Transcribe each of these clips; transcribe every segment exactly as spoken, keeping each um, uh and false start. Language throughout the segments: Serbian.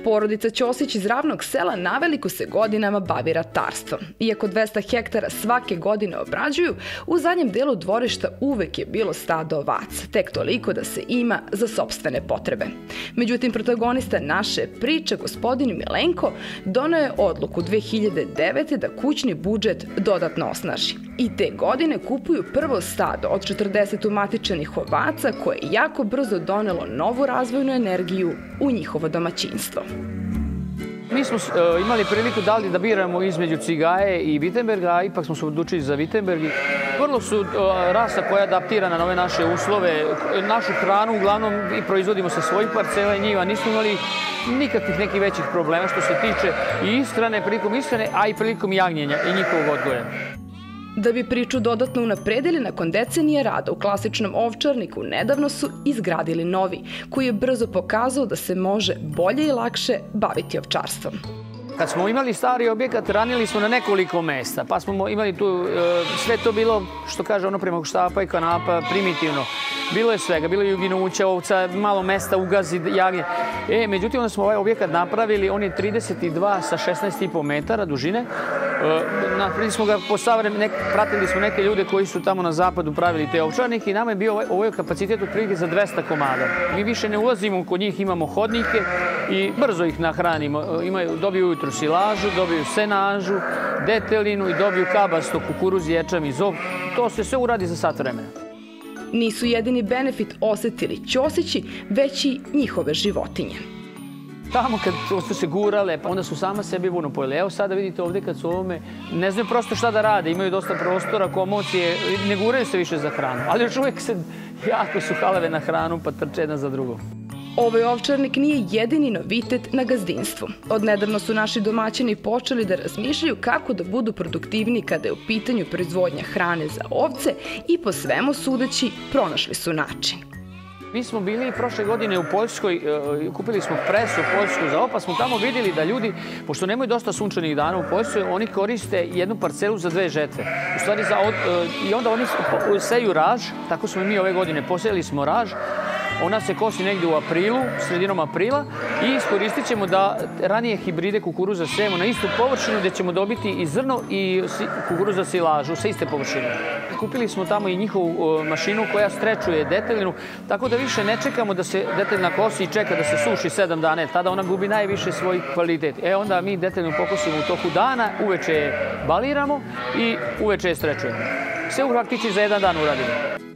Porodica Ćosić iz Ravnog sela naveliko se godinama bavi ratarstvom. Iako dvesta hektara svake godine obrađuju, u zadnjem delu dvorišta uvek je bilo stado ovaca, tek toliko da se ima za sopstvene potrebe. Međutim, protagonista naše priče, gospodin Milenko, doneo je odluku dve hiljade devete da kućni budžet dodatno osnaži. I te godine kupuju prvo stado od četrdeset umatičenih ovaca koje je jako brzo donelo novu razvojnu energiju u njihovo domaćinstvo. Mi smo imali priliku da li da biramo između cigaje i Wittenberga, a ipak smo se odlučili za Wittenberg. Vrlo su rasa koja je adaptirana na ove naše uslove. Našu hranu uglavnom i proizvodimo sa svojih parcela i njiva. Nismo imali nikakvih nekih većih problema što se tiče i ishrane, prilikom ishrane, a i prilikom jagnjenja i njihovog odgoja. Da bi priču dodatno unapredili, nakon decenije rada u klasičnom ovčarniku, nedavno su izgradili novi, koji je brzo pokazao da se može bolje i lakše baviti ovčarstvom. Kad smo imali stari objekat, ranili smo na nekoliko mesta, pa smo imali tu, sve to bilo, što kaže ono, prema štapa i kanapa, primitivno. Bilo je svega, bilo je juginuća, ovca, malo mesta, ugazi, jagnje. E, međutim, onda smo ovaj objekat napravili, on je trideset dva sa šesnaest i po metara dužine. Napravili smo ga, pratili smo neke ljude koji su tamo na zapadu pravili te ovčarnike i nama je bio ovaj kapacitet otprilike za dvesta komada. Mi više ne ulazimo kod njih, imamo hodnike i brzo ih nahranimo. Dobiju ujutru silažu, dobiju senažu, detelinu i dobiju kabasto, kukuruz, ječam i zob. To se sve uradi za sat vremena. Nisu jedini benefit osetili Ćosići, već i njihove životinje. Tamo kad su se gurale, onda su sama sebi vuno pojeli. Evo sada vidite ovdje kad su ovome, ne znaju prosto šta da rade, imaju dosta prostora, komocije, ne guraju se više za hranu. Ali još uvijek se jako su halave na hranu pa trče jedna za drugom. Ovaj ovčarnik nije jedini novitet na gazdinstvu. Odnedavno su naši domaćini počeli da razmišljaju kako da budu produktivni kada je u pitanju proizvodnja hrane za ovce i po svemu sudeći pronašli su način. Mi smo bili prošle godine u Poljskoj, kupili smo presu Poljsku za ovo, pa smo tamo vidjeli da ljudi, pošto nemaju dosta sunčanih dana u Poljskoj, oni koriste jednu parcelu za dve žetve. U stvari, i onda oni seju raž, tako smo i mi ove godine posejali smo raž. Ona se kosi negdje u aprilu, sredinom aprila i iskoristit ćemo da ranije hibride kukuruza sejemo na istu površinu gdje ćemo dobiti i zrno i kukuruza silažu sa iste površine. Kupili smo tamo i njihovu mašinu koja strečuje detelinu, tako da više ne čekamo da se detelina kosi i čeka da se suši sedam dana, tada ona gubi najviše svoj kvalitet. E onda mi detelinu pokosimo u toku dana, uveče je baliramo i uveče je strečujemo. Sve u praktici za jedan dan uradimo.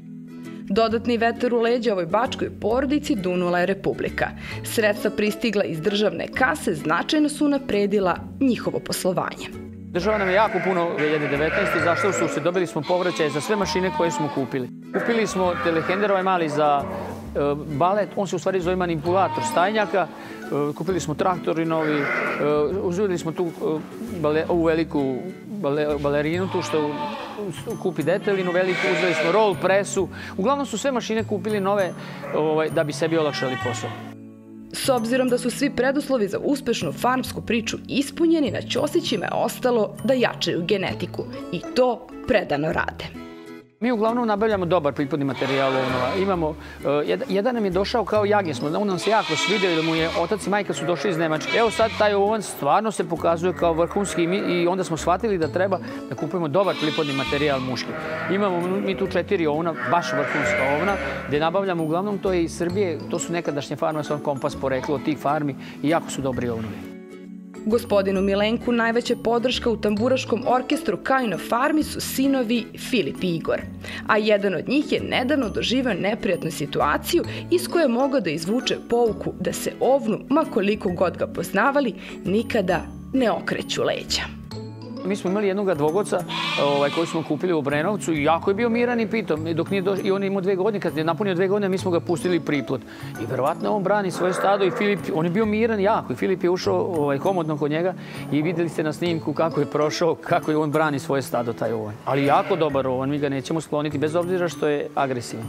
Dodatni vetar u leđa ovoj bačkoj porodici dunula je Republika. Sredstva pristigla iz državne kase značajno su unapredila njihovo poslovanje. Država nam je jako puno dve hiljade devetnaeste. Zašto su se dobili smo povraćaje za sve mašine koje smo kupili. Kupili smo telehender ovaj mali za balet, on se u stvari zove manipulator stajnjaka. Kupili smo traktori novi, uzeli smo tu ovu veliku balerinu, tu što kupi detelinu veliku, uzeli smo roll presu. Uglavnom su sve mašine kupili nove da bi sebi olakšali posao. S obzirom da su svi preduslovi za uspešnu farmsku priču ispunjeni, na Ćosićima je ostalo da jačaju genetiku i to predano rade. Mi uglavnom nabavljamo dobar priplodni materijal ovnova. Imamo, jedan nam je došao kao jagnje smo, on nam se jako svidio da mu je otac i majka su došli iz Nemačke. Evo sad taj ovan stvarno se pokazuje kao vrhunski i onda smo shvatili da treba da kupujemo dobar priplodni materijal muški. Imamo mi tu četiri ovna, baš vrhunska ovna, gdje nabavljamo uglavnom to je iz Srbije, to su nekadašnje farme, sam kompas poreklo od tih farmi i jako su dobri ovnovi. Gospodinu Milenku najveća podrška u tamburaškom orkestru kao i na farmi su sinovi Filip i Igor. A jedan od njih je nedavno doživio neprijatnu situaciju iz koje je mogao da izvuče pouku da se ovnu, ma koliko god ga poznavali, nikada ne okreću leđa. Mi smo imali jednog dvogoca koji smo kupili u Obrenovcu i jako je bio miran i pitom. I on je imao dve godine, kad je napunio dve godine, mi smo ga pustili priplod. I verovatno on brani svoje stado i Filip, on je bio miran jako. I Filip je ušao komodno kod njega i vidjeli ste na snimku kako je prošao, kako je on brani svoje stado, taj ovan. Ali jako dobar ovan, mi ga nećemo skloniti, bez obzira što je agresivan.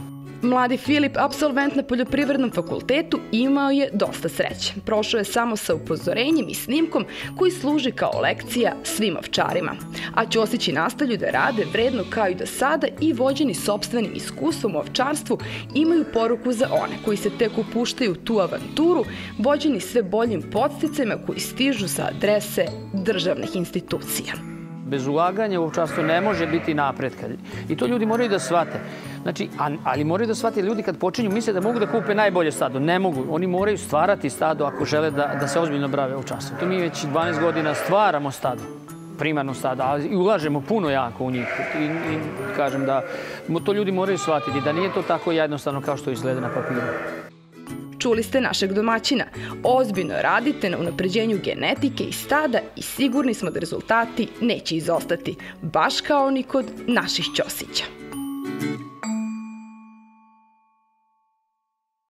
Mladi Filip, apsolvent na Poljoprivrednom fakultetu, imao je dosta sreće. Prošao je samo sa upozorenjem i snimkom koji služi kao lekcija svim ovčarima. A Ćosići nastavljaju da rade vredno kao i do sada i vođeni sopstvenim iskustvom u ovčarstvu imaju poruku za one koji se tek upuštaju u tu avanturu, vođeni sve boljim podsticajima koji stižu sa adrese državnih institucija. Bez ulaganja u ovčarstvo ne može biti napretka. I to ljudi moraju da shvate. Znači, ali moraju da shvate ljudi kad počinju misle da mogu da kupe najbolje stado. Ne mogu. Oni moraju stvarati stado ako žele da, da se ozbiljno bave ovčarstvom. To mi već dvanaest godina stvaramo stado. Primarno stado, ali i ulažemo puno jako u njih. I, i kažem da to ljudi moraju shvatiti, da nije to tako jednostavno kao što izgleda na papiru. Čuli ste našeg domaćina. Ozbiljno radite na unapređenju genetike i stada i sigurni smo da rezultati neće izostati, baš kao ni kod naših Ćosića.